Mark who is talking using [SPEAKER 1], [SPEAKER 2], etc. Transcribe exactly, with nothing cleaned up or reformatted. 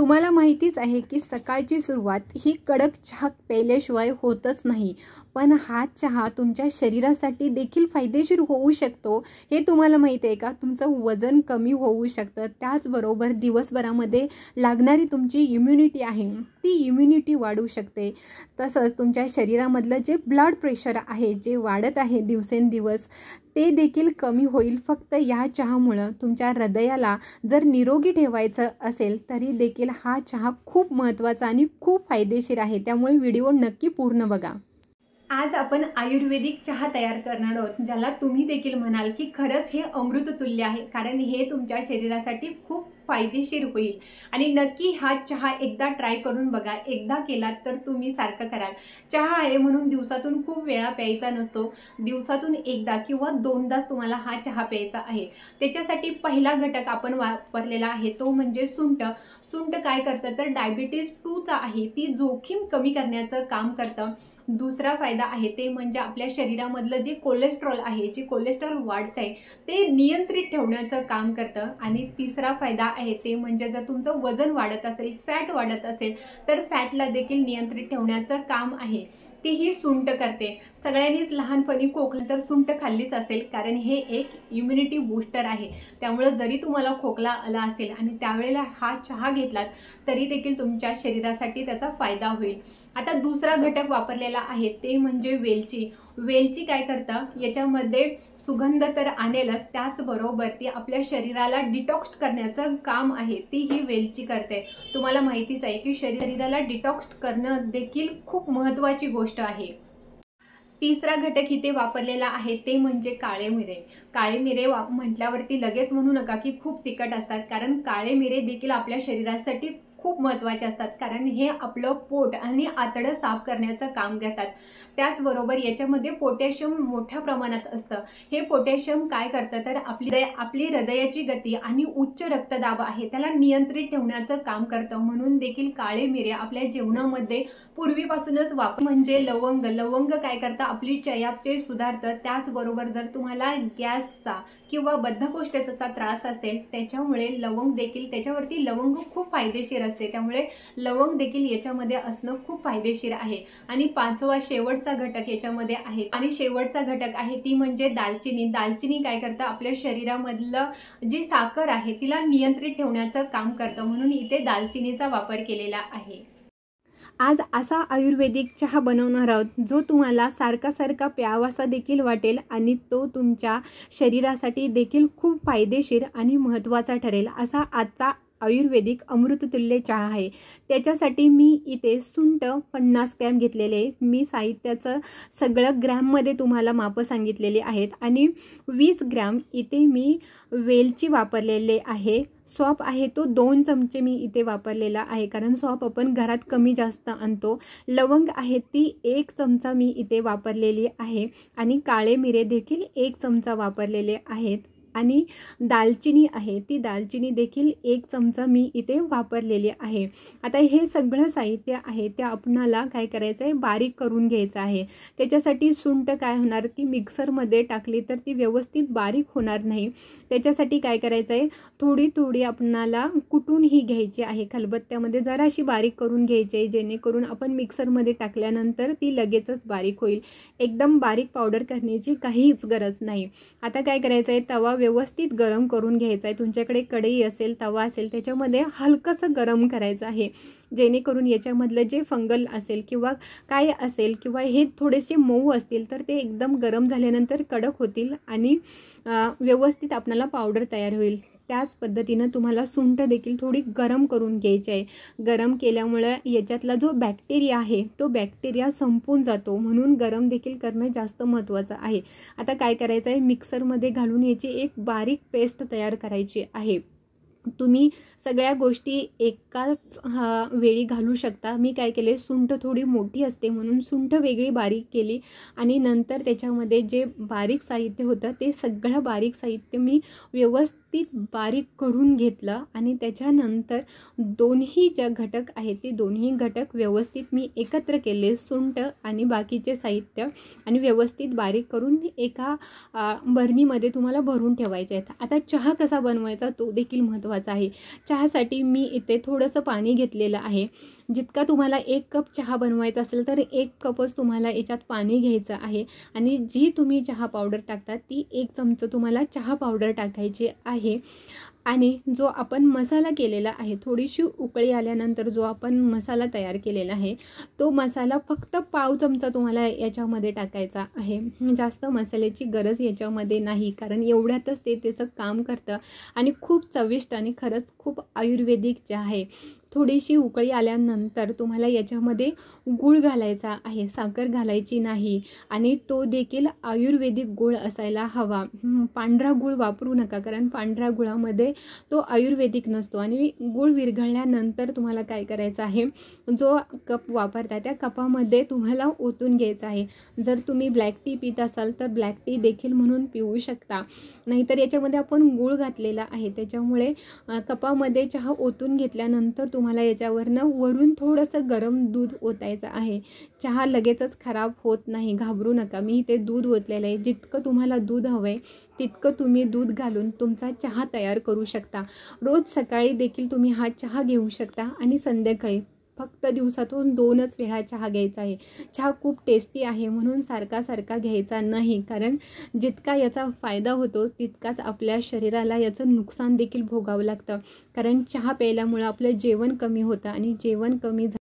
[SPEAKER 1] तुम्हाला माहितीच आहे की सकाळची सुरुवात ही कडक चहा प्यायल्याशिवाय होतच नाही, पण हा चहा तुमच्या शरीरासाठी देखील फायदेशीर होऊ शकतो हे तुम्हाला माहिती आहे का? तुमचं वजन कमी होऊ शकतं, त्याचबरोबर दिवसभरामध्ये लागणारी तुमची इम्युनिटी आहे ती इम्युनिटी वाढू शकते। तसंच तुमच्या शरीरामधलं जे ब्लड प्रेशर आहे जे वाढत आहे दिवसेंदिवस ते देखील कमी होईल फक्त या चहामुळे। तुमच्या हृदयाला जर निरोगी ठेवायचं असेल तरी देखील हा चहा खूप महत्त्वाचा आणि खूप फायदेशीर आहे, त्यामुळे व्हिडिओ नक्की पूर्ण बघा। आज आपण आयुर्वेदिक चहा तयार करणार आहोत, ज्याला तुम्ही देखील म्हणाल की खरंच हे अमृततुल्य आहे, कारण हे तुमच्या शरीरासाठी खूप फायदेशीर होईल। आणि नक्की हा चहा एकदा ट्राय करून बघा, एकदा केलात तर तुम्ही सारखं कराल। चहा आहे म्हणून दिवसातून खूप वेळा प्यायचा नसतो, दिवसातून एकदा किंवा दोनदाच तुम्हाला हा चहा प्यायचा आहे। त्याच्यासाठी पहिला घटक आपण वापरलेला आहे तो म्हणजे सुंठ। सुंठ काय करतं तर डायबिटीज टू चा आहे ती जोखीम कमी करण्याचं काम करतं। दुसरा फायदा आहे ते म्हणजे आपल्या शरीरामधलं जे कोलेस्ट्रॉल आहे, जे कोलेस्ट्रॉल वाढतंय ते नियंत्रित ठेवण्याचं काम करतं। आणि तिसरा फायदा आहे ते म्हणजे जर तुमचं वजन वाढत असेल, फॅट वाढत असेल तर फॅटला देखील नियंत्रित ठेवण्याचं काम आहे तीही सुंठ करते। सगळ्यांनीच लहानपणी खोकला तर सुंठ खाल्लीच असेल, कारण हे एक इम्युनिटी बूस्टर आहे, त्यामुळे जरी तुम्हाला खोकला आला असेल आणि त्यावेळेला हा चहा घेतलात तरी देखील तुमच्या शरीरासाठी त्याचा फायदा होईल। आता दुसरा घटक वापरलेला आहे ते म्हणजे वेलची। वेलची काय करतं, याच्यामध्ये सुगंध तर आणेलच, त्याचबरोबर ती आपल्या शरीराला डिटॉक्स करण्याचं काम आहे ती ही वेलची करते। तुम्हाला माहितीच आहे की शरीराला डिटॉक्स करणं देखील खूप महत्त्वाची गोष्ट आहे। तिसरा घटक इथे वापरलेला आहे ते म्हणजे काळे मिरे। काळे मिरे म्हटल्यावरती लगेच म्हणू नका की खूप तिखट असतात, कारण काळे मिरे देखील आपल्या शरीरासाठी खूप महत्त्वाचे असतात, कारण हे आपलं पोट आणि आतडं साफ करण्याचं काम करतात। त्याचबरोबर याच्यामध्ये पोटॅशियम मोठ्या प्रमाणात असतं। हे पोटॅशियम काय करतं तर आपली आपली हृदयाची गती आणि उच्च रक्तदाब आहे त्याला नियंत्रित ठेवण्याचं काम करतं, म्हणून देखील काळे मिरे आपल्या जेवणामध्ये पूर्वीपासूनच वापर। म्हणजे लवंग। लवंग काय करतं आपली चयापचय सुधारतं, त्याचबरोबर जर तुम्हाला गॅसचा किंवा बद्धकोष्ठतेचा त्रास असेल त्याच्यामुळे लवंग देखील त्याच्यावरती लवंग खूप फायदेशीर असते, त्यामुळे लवंग देखील याच्यामध्ये असणं खूप फायदेशीर आहे। आणि पाचवा शेवटचा घटक याच्यामध्ये आहे आणि शेवटचा घटक आहे ती म्हणजे दालचिनी। दालचिनी काय करतं आपल्या शरीरामधलं जी साखर आहे तिला नियंत्रित ठेवण्याचं काम करतं, म्हणून इथे दालचिनीचा वापर केलेला आहे। आज असा आयुर्वेदिक चहा बनवणार आहोत जो तुम्हाला सारखा सारखा प्यावासा देखील वाटेल आणि तो तुमच्या शरीरासाठी देखील खूप फायदेशीर आणि महत्त्वाचा ठरेल, असा आजचा आयुर्वेदिक अमृततुल्य चहा आहे। त्याच्यासाठी मी इथे सुंठ पन्नास ग्रॅम घेतलेले, मी साहित्याचं सगळं ग्रॅममध्ये तुम्हाला मापं सांगितलेली आहेत। आणि वीस ग्रॅम इथे मी वेलची वापरलेले आहे। सौंफ आहे तो दोन चमचे मी इथे वापरलेला आहे, कारण सौंफ आपण घरात कमी जास्त आणतो। लवंग आहे ती एक चमचा मी इथे वापरलेली आहे आणि काळे मिरे देखील एक चमचा वापरलेले आहेत। आणि दालचिनी आहे ती दालचिनी देखील एक चमचा मी इथे वापरलेली आहे। आता हे सगळं साहित्य आहे ते आपणाला काय करायचं आहे बारीक करून घ्यायचं आहे। त्याच्यासाठी सुंठ काय होणार की मिक्सरमध्ये टाकली तर ती व्यवस्थित बारीक होणार नाही, त्याच्यासाठी काय करायचं आहे थोडी थोडी आपणाला कुटून ही घ्यायची आहे, खलबत्त्यामध्ये जराशी बारीक करून घ्यायची आहे, जेणेकरून आपण मिक्सरमध्ये टाकल्यानंतर ती लगेचच बारीक होईल। एकदम बारीक पावडर करण्याची काहीच गरज नाही। आता काय करायचं आहे तवा व्यवस्थित गरम करून घ्यायचा आहे। तुमच्याकडे कढई असेल, तवा असेल त्याच्यामध्ये हलकंसं गरम करायचं आहे, जेणेकरून याच्यामधलं जे फंगल असेल किंवा काय असेल किंवा हे थोडेसे मऊ असतील तर ते एकदम गरम झाल्यानंतर कडक होतील आणि व्यवस्थित आपल्याला पावडर तयार होईल। त्याच पद्धतीनं तुम्हाला सुंठ देखील थोडी गरम करून घ्यायची आहे। गरम केल्यामुळे याच्यातला जो बॅक्टेरिया आहे तो बॅक्टेरिया संपून जातो, म्हणून गरम देखील करणं जास्त महत्त्वाचं आहे। आता काय करायचं आहे मिक्सरमध्ये घालून याची एक बारीक पेस्ट तयार करायची आहे। तुम्ही सगळ्या गोष्टी एकाच वेळी घालू शकता। मी काय केले सुंठ थोडी मोठी असते म्हणून सुंठ वेगळी बारीक केली आणि नंतर त्याच्यामध्ये जे बारीक साहित्य होतं ते सगळं बारीक साहित्य मी व्यवस्थित व्यवस्थित बारीक करून घेतलं आणि त्याच्यानंतर दोन्ही ज्या घटक आहेत ते दोन्ही घटक व्यवस्थित मी एकत्र केले, सुंठ आणि बाकीचे साहित्य, आणि व्यवस्थित बारीक करून एका बरणीमध्ये तुम्हाला भरून ठेवायचे आहेत. आता चहा कसा बनवायचा तो देखील महत्त्वाचा आहे. चहासाठी मी इथे थोडंसं पाणी घेतलेलं आहे. जितका तुम्हाला एक कप चहा बनवायचा असेल तर एक कपच तुम्हाला याच्यात पाणी घ्यायचं आहे आणि जी तुम्ही चहा पावडर टाकता ती एक चमचा तुम्हाला चहा पावडर टाकायची आहे. आणि जो आपण मसाला केलेला आहे, थोडीशी उकळी आल्यानंतर जो आपण मसाला तयार केलेला आहे तो मसाला फक्त पाव चमचा तुम्हाला याच्यामध्ये टाकायचा आहे. जास्त मसाल्याची गरज याच्यामध्ये नाही, कारण एवढ्यातच ते त्याचं काम करतं आणि खूप चविष्ट आणि खरंच खूप आयुर्वेदिक चहा आहे. थोडीशी उकळी आल्यानंतर तुम्हाला याच्यामध्ये गूळ घालायचा आहे, साखर घालायची नाही आणि तो देखील आयुर्वेदिक गूळ असायला हवा. पांढरा गूळ वापरू नका, कारण पांढऱ्या गुळामध्ये तो आयुर्वेदिक नसतो. आणि गूळ विरघळल्यानंतर तुम्हाला काय करायचं आहे, जो कप वापरता त्या कपामध्ये तुम्हाला ओतून घ्यायचा आहे. जर तुम्ही ब्लॅक टी पित असाल तर ब्लॅक टी देखील म्हणून पिऊ शकता, नाहीतर याच्यामध्ये आपण गूळ घातलेला आहे त्याच्यामुळे कपामध्ये चहा ओतून घेतल्यानंतर तुम्हाला याच्यावरनं वरून थोडंसं गरम दूध ओतायचं आहे. चहा लगेचच खराब होत नाही, घाबरू नका. मी इथे दूध ओतलेलं आहे. जितकं तुम्हाला दूध हवं आहे तितकं तुम्ही दूध घालून तुमचा चहा तयार करू शकता. रोज सकाळी देखील तुम्ही हा चहा घेऊ शकता आणि संध्याकाळी फक्त दिवसातून दोनच वेळा चहा घ्यायचा आहे. चहा खूप टेस्टी आहे म्हणून सारखा सारखा घ्यायचा नाही, कारण जितका याचा फायदा होतो तितकाच आपल्या शरीराला याचं नुकसान देखील भोगावं लागतं. कारण चहा प्यायल्यामुळं आपलं जेवण कमी होतं आणि जेवण कमी